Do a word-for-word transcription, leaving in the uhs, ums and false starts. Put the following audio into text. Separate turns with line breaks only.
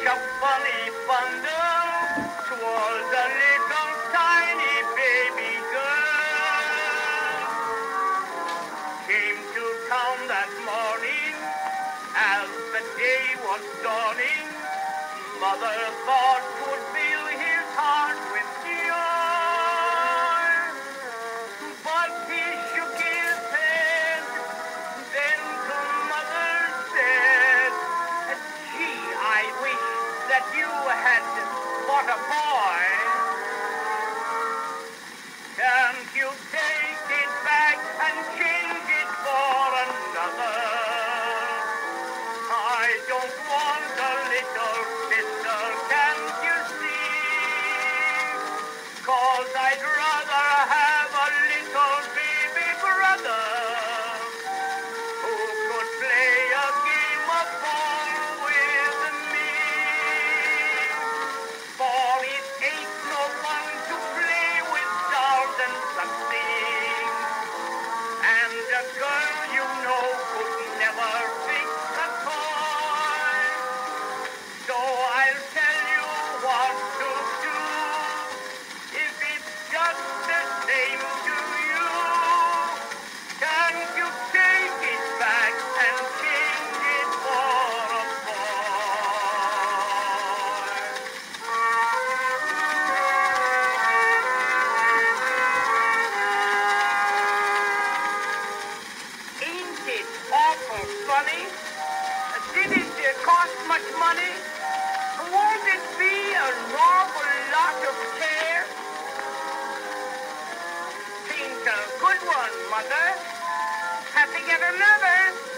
a funny bundle. 'Twas a little tiny baby girl. Came to town that morning as the day was dawning. Mother thought would fill his heart with joy. But he shook his head. Then to Mother said, "Gee, I wish that you had bought a boy. Can't you take it back and change it for another? I don't want a little sister, can't you see? 'Cause I'd rather have a little baby brother who could play a game of ball with me. For it ain't no fun to play with dolls and such things. And a girl you know could never fix a toy. So I'll tell you what to do, if it's just the same to you. Can't you take it back and change it for a boy?" Ain't it awful funny? Did it uh, cost much money? Won't it be an awful lot of care? Think a good one, Mother. Have to get another.